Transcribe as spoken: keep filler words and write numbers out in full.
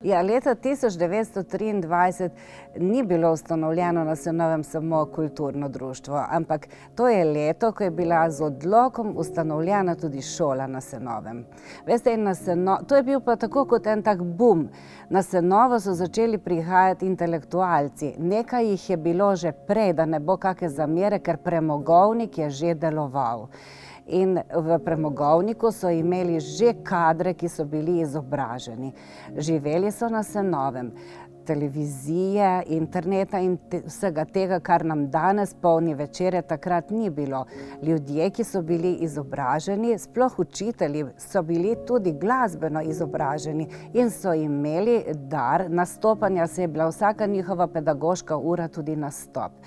Ja, leta tisoč devetsto triindvajset ni bilo ustanovljeno na Senovem samo kulturno društvo, ampak to je leto, ko je bila z odlokom ustanovljena tudi šola na Senovem. Veste, in na Seno... to je bil pa tako kot en tak bum. Na Senovo so začeli prihajati intelektualci. Nekaj jih je bilo že prej, da ne bo kake zamere, ker premogovnik je že deloval. In v premogovniku so imeli že kadre, ki so bili izobraženi. Živeli so na Senovem. Televizije, interneta in te, vsega tega, kar nam danes polni večere, takrat ni bilo. Ljudje, ki so bili izobraženi, sploh učitelji, so bili tudi glasbeno izobraženi in so imeli dar nastopanja, se je bila vsaka njihova pedagoška ura tudi nastop.